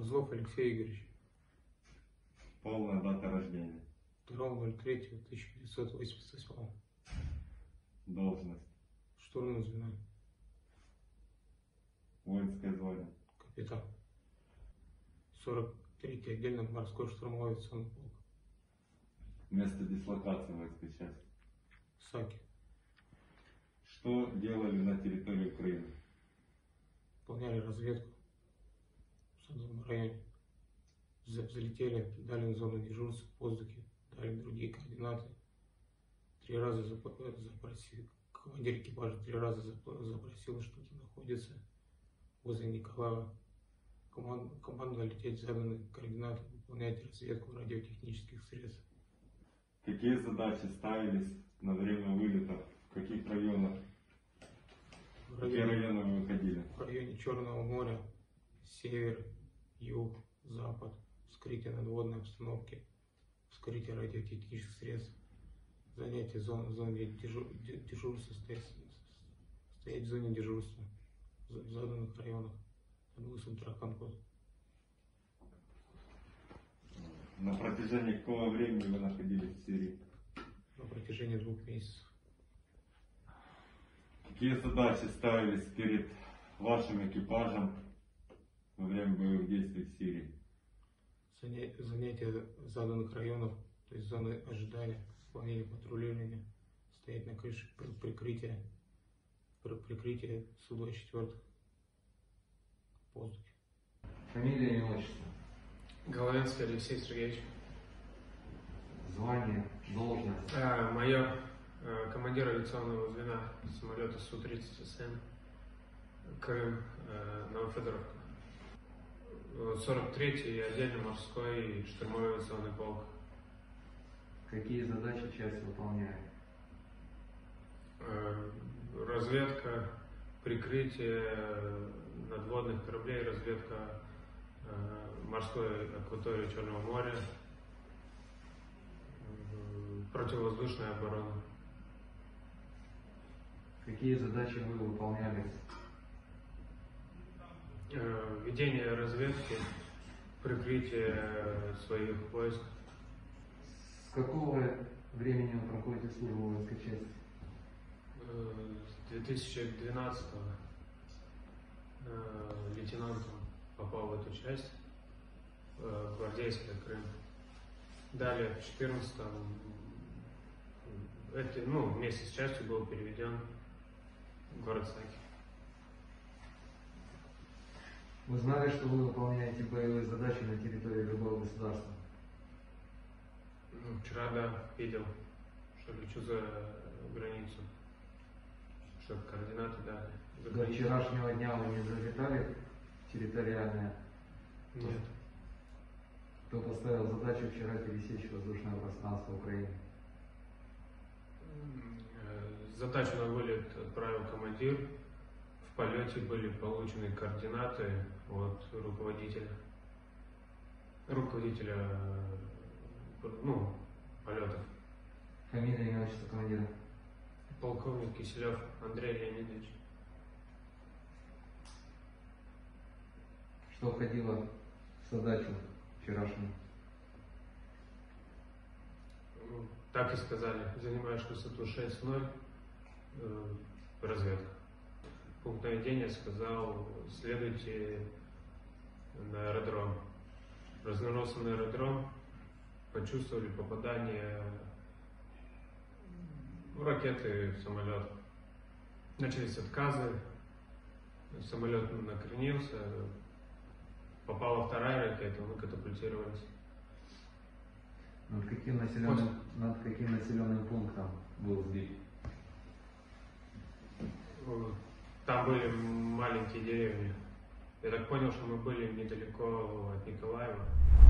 Козлов Алексей Игоревич. Полная дата рождения. 2.03.1988. Должность. Штурман звена. Воинское звание. Капитан. 43-й отдельный морской штурмовой авиационный полк. Место дислокации воинской части. Саки. Что делали на территории Украины? Выполняли разведку в Садовом районе. Залетели, дали зону дежурства в воздухе, дали другие координаты. 3 раза запросили, командир экипажа 3 раза запросил, что-то находится возле Николаева. Команда лететь в заданные координаты, выполнять разведку радиотехнических средств. Какие задачи ставились на время вылета? В каких районах? В какие районы вы выходили? В районе Черного моря, север, юг, запад, вскрытие надводной обстановки, вскрытие радиотехнических средств, занятие зоны дежурства, стоять в зоне дежурства в заданных районах, Адмусом, Таракан-Кот. На протяжении какого времени вы находились в Сирии? На протяжении 2 месяцев. Какие задачи ставились перед вашим экипажем во время боевых действий в Сирии? Занятие заданных районов, то есть зоны ожидания, выполнение патрулирования, стоять на крыше, прикрытие Су-24 в воздухе. Фамилия, имя, отчество. Головенский Алексей Сергеевич. Звание, должность. Майор, командир авиационного звена самолета Су-30СМ, Крым, Новофедоровка. 43-й отдельный морской штурмовой авиационный полк. Какие задачи часть выполняет? Разведка, прикрытие надводных кораблей, разведка морской акватории Черного моря, противовоздушная оборона. Какие задачи вы выполняли? Ведение разведки, прикрытие своих войск. С какого времени вы проходите службу в воинской части? С 2012 лейтенантом попал в эту часть, гвардейская Крым. Далее в 2014 вместе с частью был переведен в город Саки. Вы знали, что вы выполняете боевые задачи на территории любого государства? Вчера, да, видел, что лечу за границу, что координаты дали. До вчерашнего дня вы не залетали в территориальное? Нет. Кто поставил задачу вчера пересечь воздушное пространство Украины? Задачу на вылет отправил командир. В полете были получены координаты от руководителя полетов. Фамилия, имя, отчество командира. Полковник Киселев Андрей Леонидович. Что входило в задачу вчерашнюю? Так и сказали, занимаешь высоту 6-0, разведка. Пункт наведения сказал, следуйте на аэродром. Развернулся на аэродром, почувствовали попадание ракеты в самолет. Начались отказы, самолет накренился, попала вторая ракета, мы катапультировались. Над каким населенным пунктом был сбит? Там были маленькие деревни. Я так понял, что мы были недалеко от Николаева.